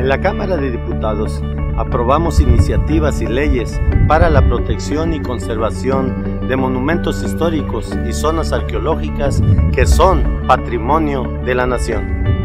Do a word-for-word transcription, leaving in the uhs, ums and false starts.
En la Cámara de Diputados aprobamos iniciativas y leyes para la protección y conservación de monumentos históricos y zonas arqueológicas que son patrimonio de la nación.